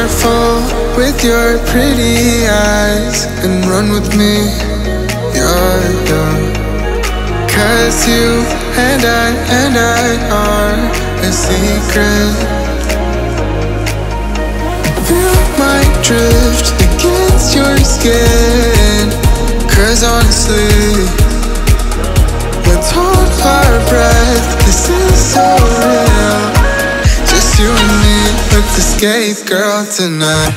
Careful with your pretty eyes and run with me, yeah. Cause you and I are a secret. Feel my drift against your skin. Cause honestly, let's hold our breath. This is so real. Just you and me, let's escape, girl, tonight.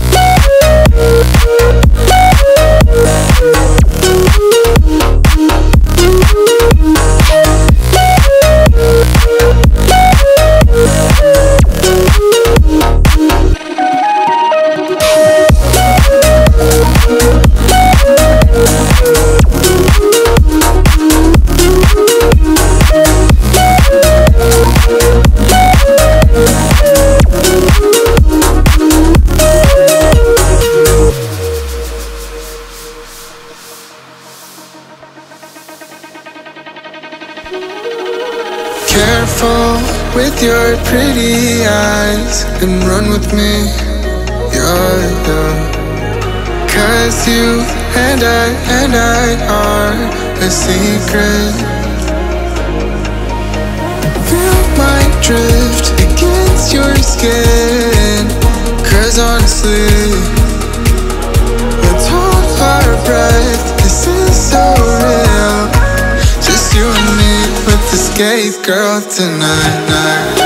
Careful with your pretty eyes and run with me, yeah. Cause you and I are a secret. Feel my drift against your skin. Cause honestly, let's hold our breath. This is so real. Just you and me, let's escape, girl, tonight.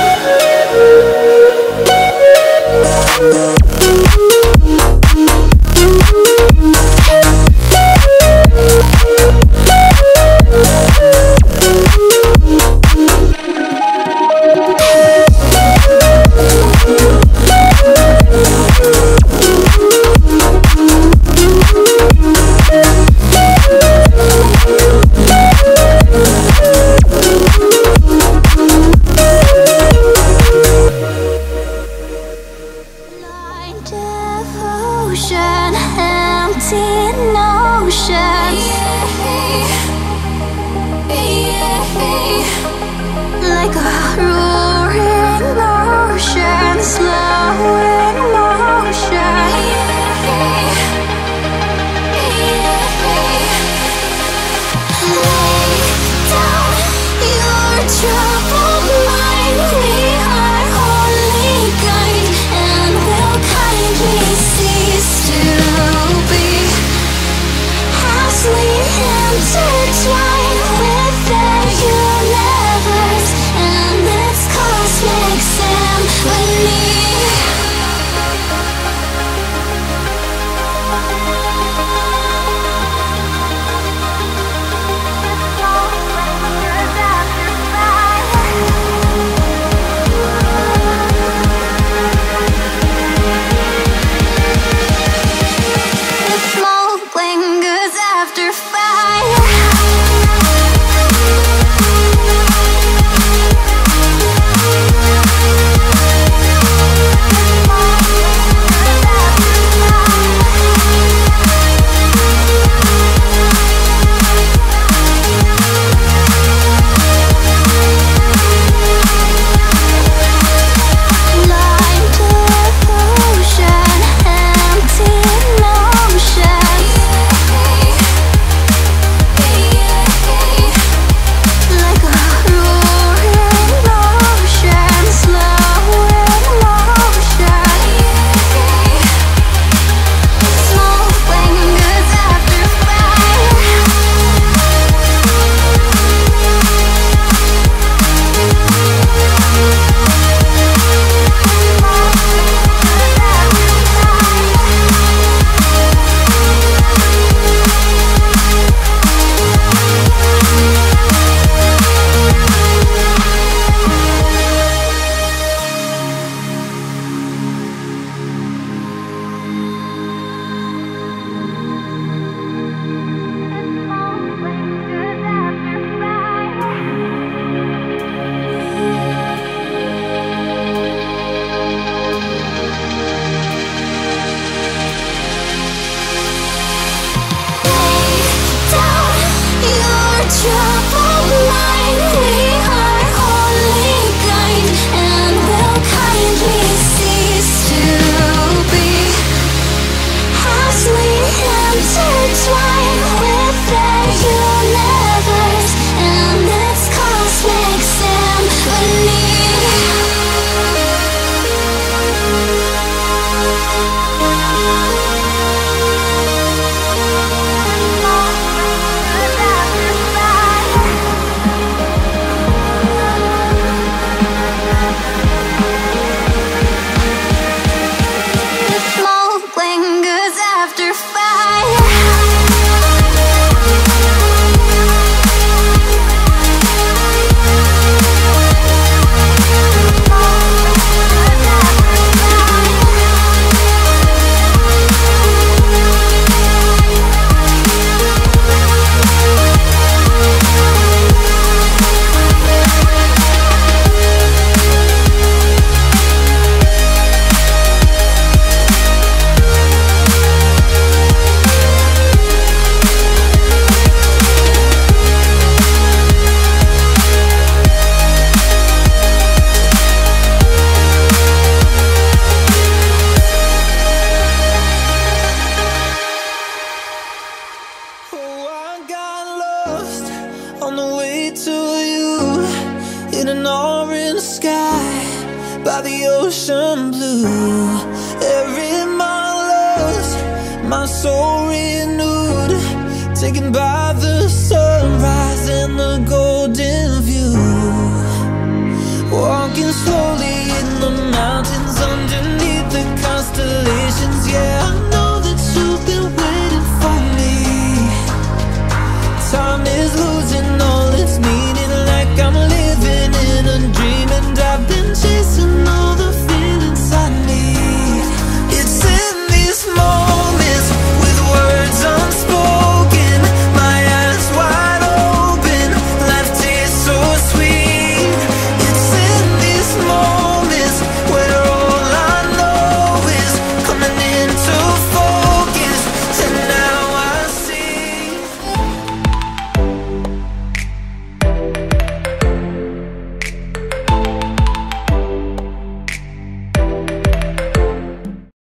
lost on the way to you, in an orange sky by the ocean blue. Every mile lost, my soul renewed, taken by the sunrise and the golden view. Walking slowly in the mountains underneath the constellations, yeah.